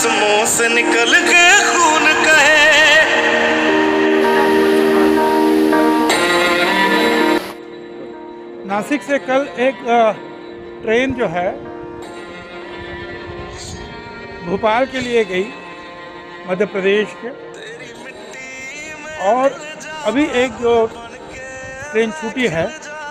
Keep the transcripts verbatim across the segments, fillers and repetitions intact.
जिस्मों से निकल के खून कहे। नासिक से कल एक ट्रेन जो है भोपाल के लिए गई, मध्य प्रदेश के, और अभी एक जो ट्रेन छूटी है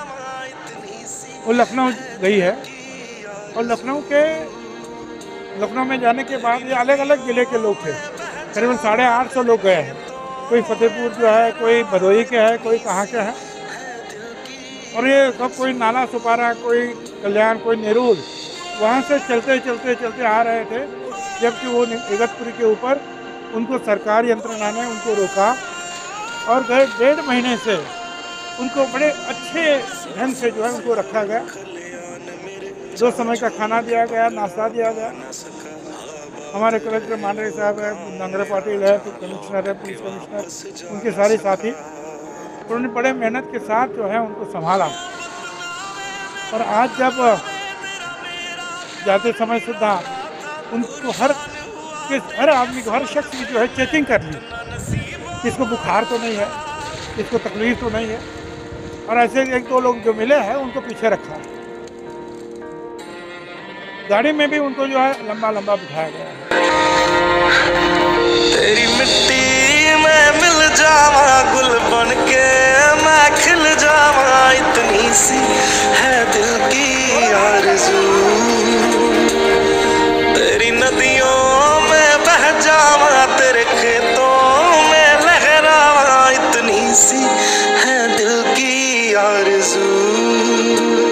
वो लखनऊ गई है। और लखनऊ के लखनऊ में जाने के बाद ये अलग अलग ज़िले के लोग थे, करीबन साढ़े आठ सौ लोग गए हैं। कोई फतेहपुर जो है, कोई भदोही के है, कोई कहाँ के है, और ये सब कोई नाला सुपारा, कोई कल्याण, कोई नेरूल, वहाँ से चलते चलते चलते आ रहे थे। जबकि वो इगतपुरी के ऊपर उनको सरकारी यंत्रणा ने उनको रोका और गए डेढ़ महीने से उनको बड़े अच्छे ढंग से जो है उनको रखा गया। दो समय का खाना दिया गया, नाश्ता दिया गया। हमारे कलेक्टर मांडरे साहब है, नंगरा पाटिल है, कमिश्नर है, पुलिस कमिश्नर, उनके सारे साथी, उन्होंने बड़े मेहनत के साथ जो है उनको संभाला। और आज जब जाते समय सुधा उनको हर किस हर आदमी को, हर शख्स की जो है चेकिंग कर ली, किसको बुखार तो नहीं है, किसको तकलीफ तो नहीं है। और ऐसे एक दो लोग जो मिले हैं उनको पीछे रखा, गाड़ी में भी उनको जो है लंबा लंबा बिठाया गया है। तेरी मिट्टी में मिल जावा गुल बन के, मैं खिल जावा, इतनी सी है दिल की आरज़ू। तेरी नदियों में बह जावा, तेरे खेतों में लहरावा, इतनी सी है दिल की आरज़ू।